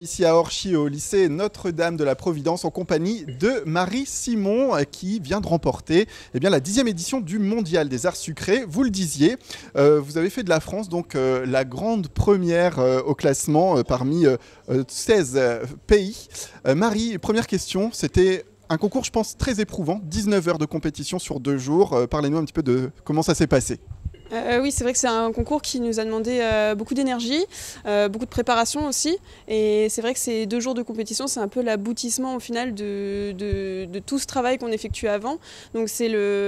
Ici à Orchy, au lycée Notre-Dame de la Providence, en compagnie de Marie Simon, qui vient de remporter la 10e édition du Mondial des Arts Sucrés. Vous le disiez, vous avez fait de la France donc la grande première au classement parmi 16 pays. Marie, première question, c'était un concours, je pense, très éprouvant, 19 heures de compétition sur 2 jours. Parlez-nous un petit peu de comment ça s'est passé. Oui, c'est vrai que c'est un concours qui nous a demandé beaucoup d'énergie, beaucoup de préparation aussi. Et c'est vrai que ces 2 jours de compétition, c'est un peu l'aboutissement au final de tout ce travail qu'on effectue avant. Donc c'est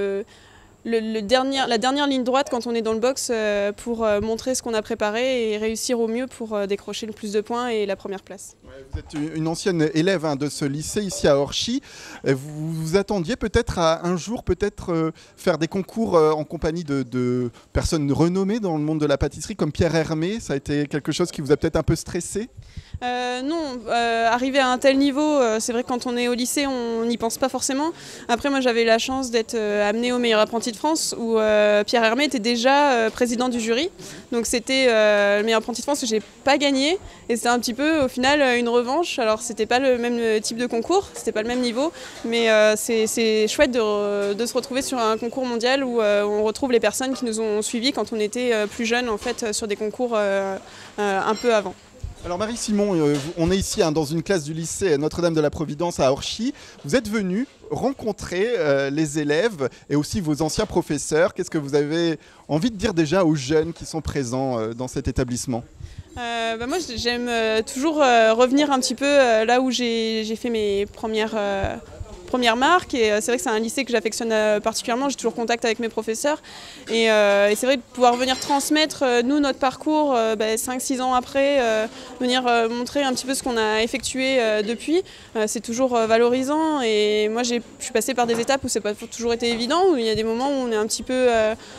la dernière ligne droite quand on est dans le box pour montrer ce qu'on a préparé et réussir au mieux pour décrocher le plus de points et la première place. Ouais, vous êtes une ancienne élève de ce lycée ici à Orchy. Vous vous attendiez peut-être à un jour faire des concours en compagnie de personnes renommées dans le monde de la pâtisserie comme Pierre Hermé. Ça a été quelque chose qui vous a peut-être un peu stressé? Non, arriver à un tel niveau, c'est vrai que quand on est au lycée, on n'y pense pas forcément. Après, moi, j'avais la chance d'être amenée au meilleur apprenti de France, où Pierre Hermé était déjà président du jury. Donc c'était le meilleur apprenti de France que j'ai pas gagné, et c'était un petit peu, au final, une revanche. Alors, c'était pas le même type de concours, c'était pas le même niveau, mais c'est chouette de se retrouver sur un concours mondial où on retrouve les personnes qui nous ont suivis quand on était plus jeunes, en fait, sur des concours un peu avant. Alors Marie Simon, on est ici dans une classe du lycée Notre-Dame de la Providence à Orchy. Vous êtes venue rencontrer les élèves et aussi vos anciens professeurs. Qu'est-ce que vous avez envie de dire déjà aux jeunes qui sont présents dans cet établissement ? Moi, j'aime toujours revenir un petit peu là où j'ai fait mes premières marques, et c'est vrai que c'est un lycée que j'affectionne particulièrement. J'ai toujours contact avec mes professeurs, et c'est vrai de pouvoir venir transmettre nous notre parcours 5-6 ans après, venir montrer un petit peu ce qu'on a effectué depuis, c'est toujours valorisant. Et moi je suis passée par des étapes où c'est pas toujours été évident, où il y a des moments où on est un petit peu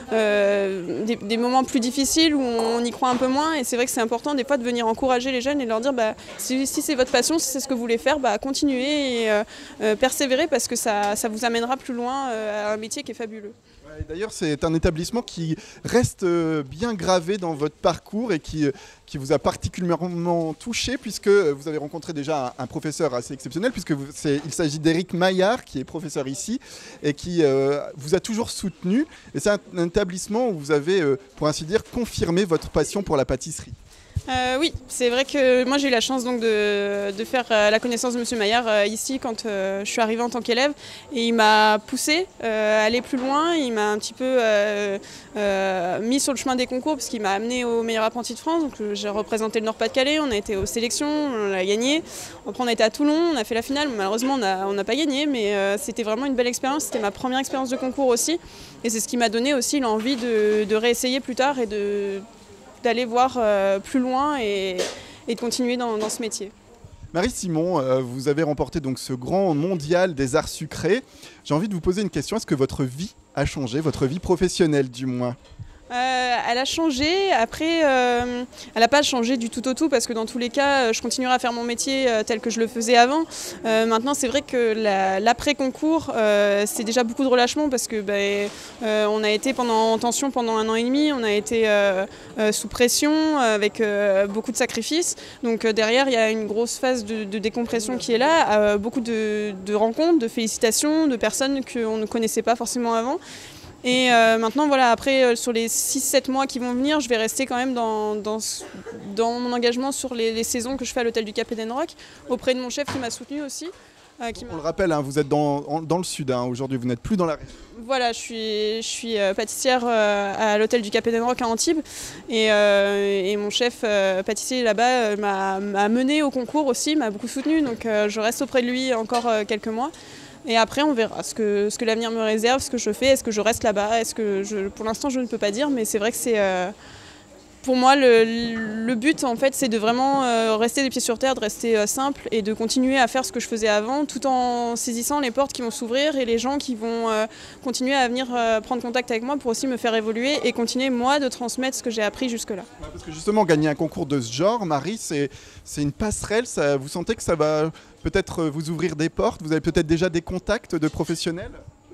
des moments plus difficiles, où on y croit un peu moins, et c'est vrai que c'est important des fois de venir encourager les jeunes et de leur dire si c'est votre passion, si c'est ce que vous voulez faire, continuez et persévérez, parce que ça vous amènera plus loin à un métier qui est fabuleux. Ouais, d'ailleurs, c'est un établissement qui reste bien gravé dans votre parcours et qui vous a particulièrement touché, puisque vous avez rencontré déjà un professeur assez exceptionnel, il s'agit d'Éric Maillard, qui est professeur ici et qui vous a toujours soutenu. Et c'est un établissement où vous avez, pour ainsi dire, confirmé votre passion pour la pâtisserie. Oui, c'est vrai que moi j'ai eu la chance donc de faire la connaissance de M. Maillard ici quand je suis arrivée en tant qu'élève, et il m'a poussée à aller plus loin. Il m'a un petit peu mis sur le chemin des concours, parce qu'il m'a amenée au meilleur apprenti de France. Donc j'ai représenté le Nord-Pas-de-Calais, on a été aux sélections, on l'a gagné. Après on a été à Toulon, on a fait la finale. Malheureusement on n'a pas gagné, mais c'était vraiment une belle expérience. C'était ma première expérience de concours aussi, et c'est ce qui m'a donné aussi l'envie de réessayer plus tard et d'aller voir plus loin et de continuer dans ce métier. Marie Simon, vous avez remporté donc ce grand mondial des arts sucrés. J'ai envie de vous poser une question. Est-ce que votre vie a changé, votre vie professionnelle du moins ? Elle a changé. Après, elle n'a pas changé du tout au tout, parce que dans tous les cas, je continuerai à faire mon métier tel que je le faisais avant. Maintenant, c'est vrai que l'après-concours, c'est déjà beaucoup de relâchement, parce que on a été en tension pendant 1 an et demi, on a été sous pression, avec beaucoup de sacrifices. Donc derrière, il y a une grosse phase de décompression qui est là, beaucoup de rencontres, de félicitations, de personnes qu'on ne connaissait pas forcément avant. Et maintenant, voilà, après, sur les 6-7 mois qui vont venir, je vais rester quand même dans mon engagement sur les saisons que je fais à l'hôtel du Cap Edenrock, auprès de mon chef qui m'a soutenu aussi. On le rappelle, vous êtes dans le sud aujourd'hui, vous n'êtes plus dans la région. Voilà, je suis pâtissière à l'hôtel du Cap Edenrock à Antibes, et mon chef pâtissier là-bas m'a menée au concours aussi, m'a beaucoup soutenue, donc je reste auprès de lui encore quelques mois. Et après, on verra ce que l'avenir me réserve, ce que je fais, est-ce que je reste là-bas, pour l'instant, je ne peux pas dire, mais c'est vrai que c'est, pour moi, le but, en fait, c'est de vraiment rester les pieds sur terre, de rester simple et de continuer à faire ce que je faisais avant, tout en saisissant les portes qui vont s'ouvrir et les gens qui vont continuer à venir prendre contact avec moi pour aussi me faire évoluer et continuer, moi, de transmettre ce que j'ai appris jusque-là. Parce que justement, gagner un concours de ce genre, Marie, c'est une passerelle. Vous sentez que ça va peut-être vous ouvrir des portes? Vous avez peut-être déjà des contacts de professionnels?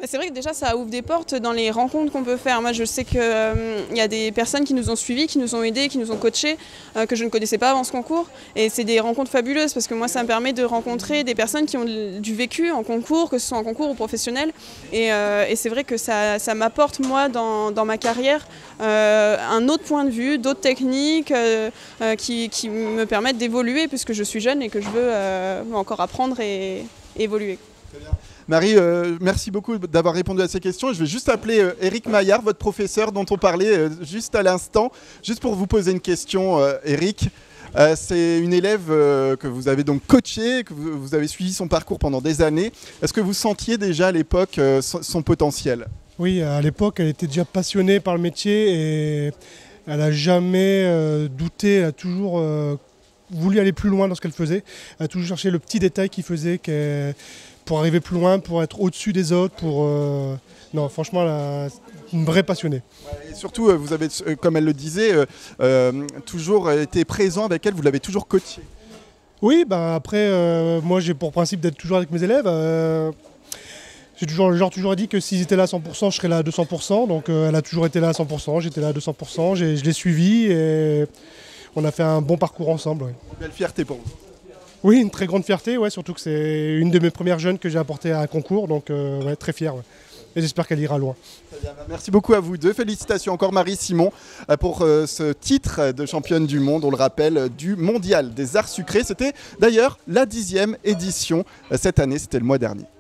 C'est vrai que déjà ça ouvre des portes dans les rencontres qu'on peut faire. Moi je sais qu'il y a des personnes qui nous ont suivis, qui nous ont aidés, qui nous ont coachés, que je ne connaissais pas avant ce concours. Et c'est des rencontres fabuleuses parce que moi ça me permet de rencontrer des personnes qui ont du vécu en concours, que ce soit en concours ou professionnel. Et c'est vrai que ça m'apporte moi dans ma carrière un autre point de vue, d'autres techniques qui me permettent d'évoluer puisque je suis jeune et que je veux encore apprendre et évoluer. Très bien. Marie, merci beaucoup d'avoir répondu à ces questions. Je vais juste appeler Éric Maillard, votre professeur dont on parlait juste à l'instant, juste pour vous poser une question, Éric. C'est une élève que vous avez donc coachée, que vous avez suivi son parcours pendant des années. Est-ce que vous sentiez déjà à l'époque son potentiel ? Oui, à l'époque, elle était déjà passionnée par le métier et elle n'a jamais douté, elle a toujours voulu aller plus loin dans ce qu'elle faisait. Elle a toujours cherché le petit détail qui faisait pour arriver plus loin, pour être au-dessus des autres, Non, franchement, elle est une vraie passionnée. Et surtout, vous avez, comme elle le disait, toujours été présent avec elle, vous l'avez toujours coachée. Oui, après, moi j'ai pour principe d'être toujours avec mes élèves. J'ai toujours dit que s'ils étaient là à 100%, je serais là à 200%. Donc elle a toujours été là à 100%, j'étais là à 200%, je l'ai suivi et on a fait un bon parcours ensemble. Ouais. Une belle fierté pour vous. Oui, une très grande fierté, ouais, surtout que c'est une de mes premières jeunes que j'ai apportées à un concours, donc ouais, très fier. Ouais. Et j'espère qu'elle ira loin. Très bien, merci beaucoup à vous deux. Félicitations encore Marie Simon pour ce titre de championne du monde, on le rappelle, du Mondial des Arts Sucrés. C'était d'ailleurs la 10e édition cette année, c'était le mois dernier.